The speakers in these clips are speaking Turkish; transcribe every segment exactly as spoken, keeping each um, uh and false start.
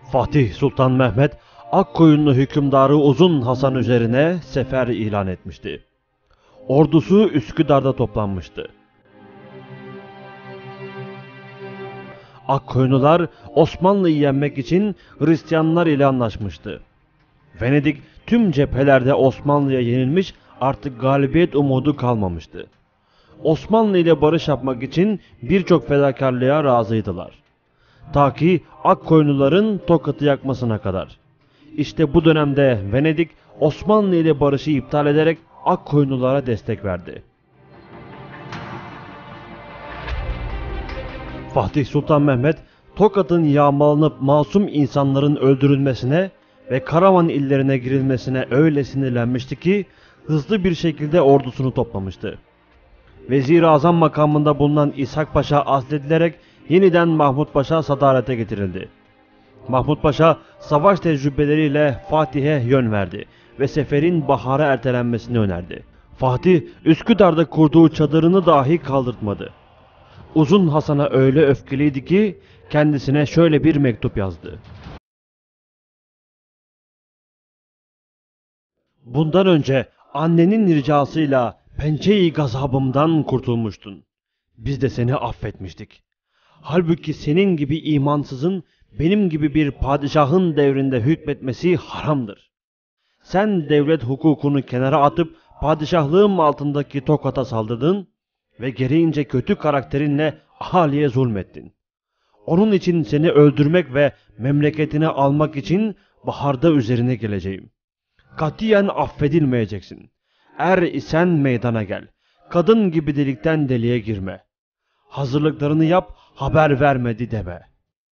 Fatih Sultan Mehmet, Akkoyunlu hükümdarı Uzun Hasan üzerine sefer ilan etmişti. Ordusu Üsküdar'da toplanmıştı. Akkoyunlular Osmanlı'yı yenmek için Hristiyanlar ile anlaşmıştı. Venedik tüm cephelerde Osmanlı'ya yenilmiş, artık galibiyet umudu kalmamıştı. Osmanlı ile barış yapmak için birçok fedakarlığa razıydılar. Ta ki Akkoyunluların Tokat'ı yakmasına kadar. İşte bu dönemde Venedik Osmanlı ile barışı iptal ederek Akkoyunlulara destek verdi. Fatih Sultan Mehmet, Tokat'ın yağmalanıp masum insanların öldürülmesine ve Karaman illerine girilmesine öyle sinirlenmişti ki hızlı bir şekilde ordusunu toplamıştı. Vezir-i Azam makamında bulunan İshak Paşa azledilerek yeniden Mahmut Paşa sadarete getirildi. Mahmut Paşa savaş tecrübeleriyle Fatih'e yön verdi ve seferin bahara ertelenmesini önerdi. Fatih, Üsküdar'da kurduğu çadırını dahi kaldırtmadı. Uzun Hasan'a öyle öfkeliydi ki kendisine şöyle bir mektup yazdı. Bundan önce annenin ricasıyla pençe-i gazabımdan kurtulmuştun. Biz de seni affetmiştik. Halbuki senin gibi imansızın benim gibi bir padişahın devrinde hükmetmesi haramdır. Sen devlet hukukunu kenara atıp padişahlığım altındaki Tokat'a saldırdın ve gereğince kötü karakterinle ahaliye zulmettin. Onun için seni öldürmek ve memleketine almak için baharda üzerine geleceğim. Katiyen affedilmeyeceksin. Er isen meydana gel. Kadın gibi delikten deliğe girme. Hazırlıklarını yap, haber vermedi deme.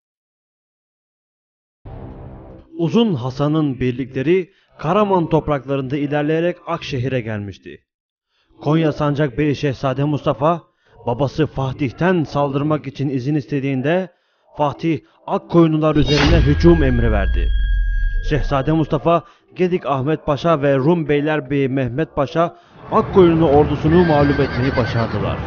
Uzun Hasan'ın birlikleri Karaman topraklarında ilerleyerek Akşehir'e gelmişti. Konya Sancakbeyi Şehzade Mustafa, babası Fatih'ten saldırmak için izin istediğinde Fatih Akkoyunlular üzerine hücum emri verdi. Şehzade Mustafa, Gedik Ahmet Paşa ve Rum Beylerbeyi Mehmet Paşa Akkoyunlu ordusunu mağlup etmeyi başardılar.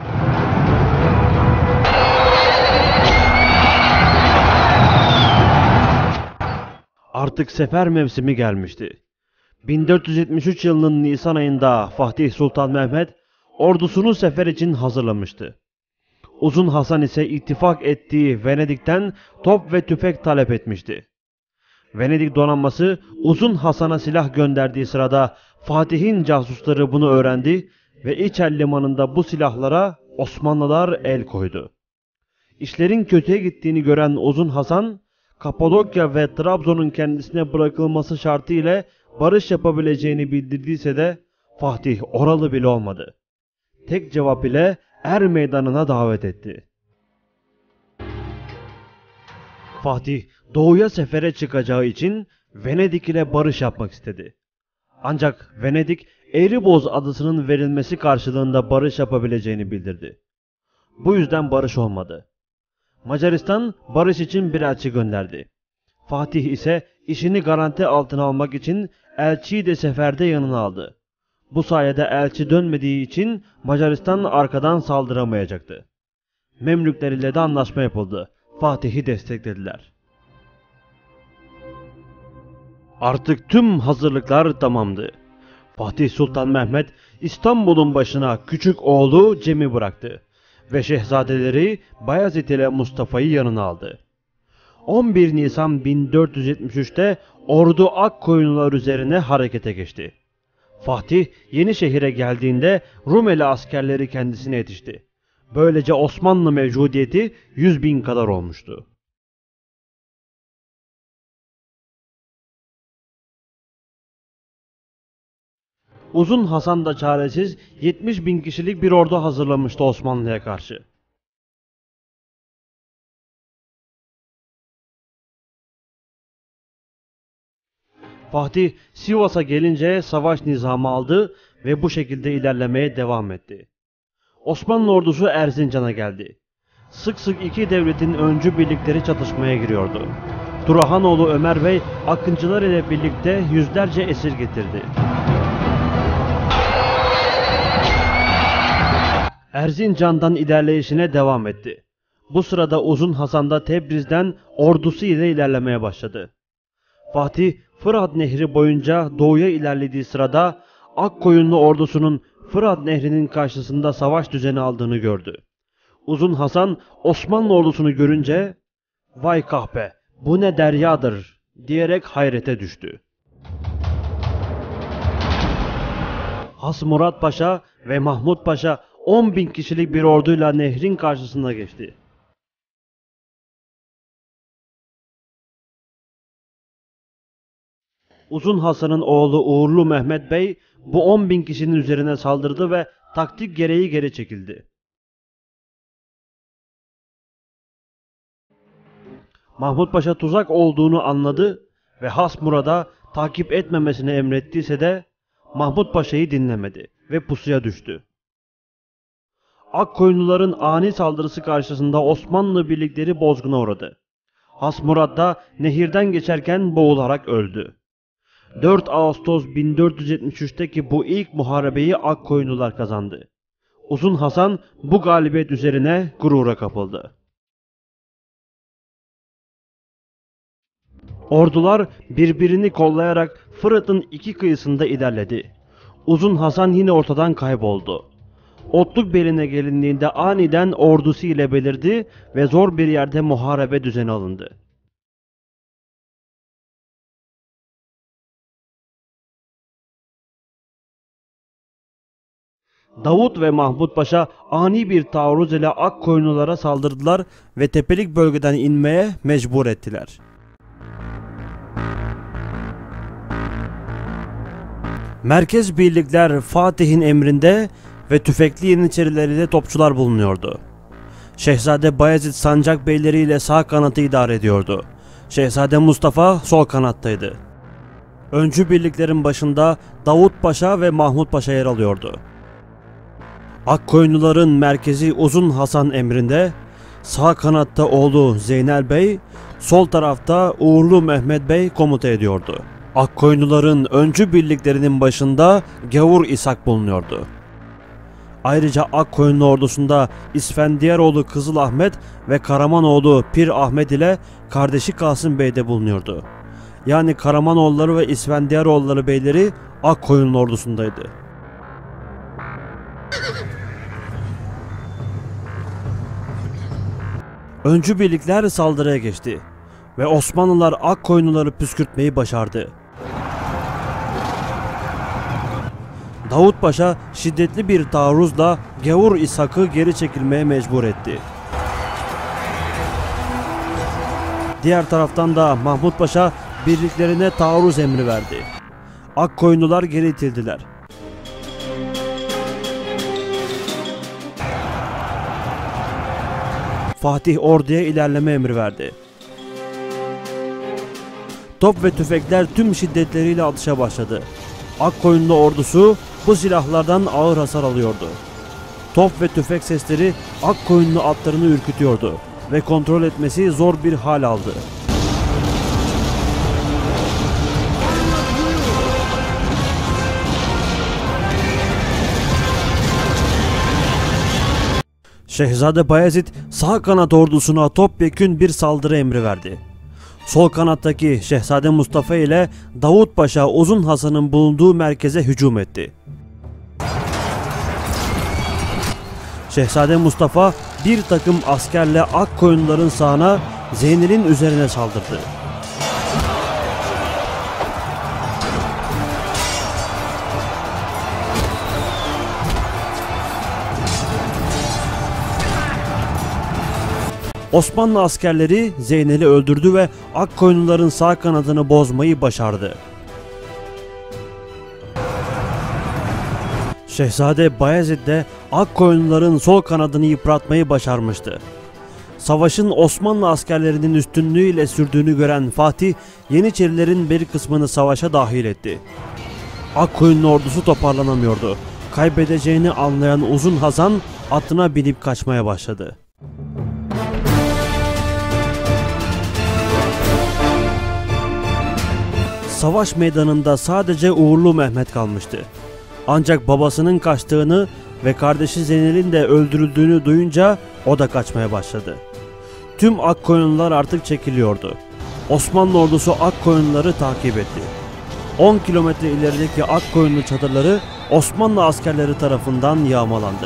Artık sefer mevsimi gelmişti. bin dört yüz yetmiş üç yılının Nisan ayında Fatih Sultan Mehmet ordusunu sefer için hazırlamıştı. Uzun Hasan ise ittifak ettiği Venedik'ten top ve tüfek talep etmişti. Venedik donanması Uzun Hasan'a silah gönderdiği sırada Fatih'in casusları bunu öğrendi ve İçel limanında bu silahlara Osmanlılar el koydu. İşlerin kötüye gittiğini gören Uzun Hasan, Kapadokya ve Trabzon'un kendisine bırakılması şartı ile barış yapabileceğini bildirdiyse de Fatih oralı bile olmadı. Tek cevap ile Er Meydanı'na davet etti. Fatih doğuya sefere çıkacağı için Venedik ile barış yapmak istedi. Ancak Venedik Eğriboz adasının verilmesi karşılığında barış yapabileceğini bildirdi. Bu yüzden barış olmadı. Macaristan barış için bir elçi gönderdi. Fatih ise işini garanti altına almak için elçiyi de seferde yanına aldı. Bu sayede elçi dönmediği için Macaristan arkadan saldıramayacaktı. Memlükler ile de anlaşma yapıldı. Fatih'i desteklediler. Artık tüm hazırlıklar tamamdı. Fatih Sultan Mehmet İstanbul'un başına küçük oğlu Cem'i bıraktı ve şehzadeleri Bayezid ile Mustafa'yı yanına aldı. on bir Nisan bin dört yüz yetmiş üç'te ordu Akkoyunlular üzerine harekete geçti. Fatih Yenişehir'e geldiğinde Rumeli askerleri kendisine yetişti. Böylece Osmanlı mevcudiyeti yüz bin kadar olmuştu. Uzun Hasan da çaresiz yetmiş bin kişilik bir ordu hazırlamıştı Osmanlı'ya karşı. Fatih Sivas'a gelince savaş nizamı aldı ve bu şekilde ilerlemeye devam etti. Osmanlı ordusu Erzincan'a geldi. Sık sık iki devletin öncü birlikleri çatışmaya giriyordu. Turahanoğlu Ömer Bey Akıncılar ile birlikte yüzlerce esir getirdi. Erzincan'dan ilerleyişine devam etti. Bu sırada Uzun Hasan da Tebriz'den ordusu ile ilerlemeye başladı. Fatih, Fırat Nehri boyunca doğuya ilerlediği sırada Akkoyunlu ordusunun Fırat Nehri'nin karşısında savaş düzeni aldığını gördü. Uzun Hasan Osmanlı ordusunu görünce "Vay kahpe, bu ne deryadır" diyerek hayrete düştü. Has Murat Paşa ve Mahmut Paşa on bin kişilik bir orduyla nehrin karşısına geçti. Uzun Hasan'ın oğlu Uğurlu Mehmet Bey bu on bin kişinin üzerine saldırdı ve taktik gereği geri çekildi. Mahmut Paşa tuzak olduğunu anladı ve Has Murat'a takip etmemesini emrettiyse de Mahmut Paşa'yı dinlemedi ve pusuya düştü. Akkoyunluların ani saldırısı karşısında Osmanlı birlikleri bozguna uğradı. Has Murat da nehirden geçerken boğularak öldü. dört Ağustos bin dört yüz yetmiş üç'teki bu ilk muharebeyi Akkoyunlular kazandı. Uzun Hasan bu galibiyet üzerine gurura kapıldı. Ordular birbirini kollayarak Fırat'ın iki kıyısında ilerledi. Uzun Hasan yine ortadan kayboldu. Otluk beline gelindiğinde aniden ordusu ile belirdi ve zor bir yerde muharebe düzeni alındı. Davut ve Mahmut Paşa ani bir taarruz ile Akkoyunlulara saldırdılar ve tepelik bölgeden inmeye mecbur ettiler. Merkez birlikler Fatih'in emrinde ve tüfekli yeniçerileriyle topçular bulunuyordu. Şehzade Bayezid sancak beyleriyle sağ kanatı idare ediyordu. Şehzade Mustafa sol kanattaydı. Öncü birliklerin başında Davut Paşa ve Mahmut Paşa yer alıyordu. Akkoyunluların merkezi Uzun Hasan emrinde, sağ kanatta oğlu Zeynel Bey, sol tarafta Uğurlu Mehmet Bey komuta ediyordu. Akkoyunluların öncü birliklerinin başında Gavur İshak bulunuyordu. Ayrıca Akkoyunlu ordusunda İsfendiyaroğlu Kızıl Ahmet ve Karamanoğlu Pir Ahmet ile kardeşi Kasım Bey de bulunuyordu. Yani Karamanoğulları ve İsfendiyaroğulları beyleri Akkoyunlu ordusundaydı. Öncü birlikler saldırıya geçti ve Osmanlılar Akkoyunluları püskürtmeyi başardı. Davut Paşa şiddetli bir taarruzla Gavur İshak'ı geri çekilmeye mecbur etti. Diğer taraftan da Mahmut Paşa birliklerine taarruz emri verdi. Akkoyunlular geri itildiler. Fatih orduya ilerleme emri verdi. Top ve tüfekler tüm şiddetleriyle atışa başladı. Akkoyunlu ordusu bu silahlardan ağır hasar alıyordu. Top ve tüfek sesleri Akkoyunlu atlarını ürkütüyordu ve kontrol etmesi zor bir hal aldı. Şehzade Bayezid sağ kanat ordusuna topyekün bir saldırı emri verdi. Sol kanattaki Şehzade Mustafa ile Davut Paşa Uzun Hasan'ın bulunduğu merkeze hücum etti. Şehzade Mustafa bir takım askerle Akkoyunluların sağına Zeynel'in üzerine saldırdı. Osmanlı askerleri Zeynel'i öldürdü ve Akkoyunluların sağ kanadını bozmayı başardı. Şehzade Bayezid de Akkoyunluların sol kanadını yıpratmayı başarmıştı. Savaşın Osmanlı askerlerinin üstünlüğüyle sürdüğünü gören Fatih, Yeniçerilerin bir kısmını savaşa dahil etti. Akkoyunlu ordusu toparlanamıyordu. Kaybedeceğini anlayan Uzun Hasan atına binip kaçmaya başladı. Savaş meydanında sadece Uğurlu Mehmet kalmıştı. Ancak babasının kaçtığını ve kardeşi Zeynel'in de öldürüldüğünü duyunca o da kaçmaya başladı. Tüm Akkoyunlular artık çekiliyordu. Osmanlı ordusu Akkoyunluları takip etti. on kilometre ilerideki Akkoyunlu çadırları Osmanlı askerleri tarafından yağmalandı.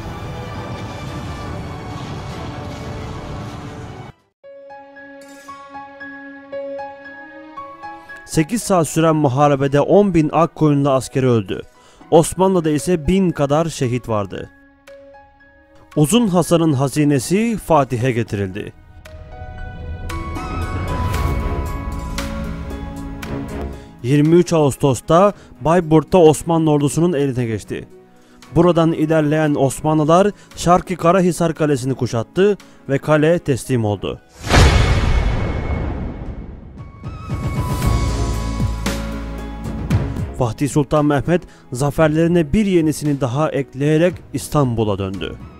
sekiz saat süren muharebede on bin Akkoyunlu askeri öldü. Osmanlı'da ise bin kadar şehit vardı. Uzun Hasan'ın hazinesi Fatih'e getirildi. yirmi üç Ağustos'ta Bayburt'ta Osmanlı ordusunun eline geçti. Buradan ilerleyen Osmanlılar Şarkı Karahisar Kalesi'ni kuşattı ve kale teslim oldu. Fatih Sultan Mehmet zaferlerine bir yenisini daha ekleyerek İstanbul'a döndü.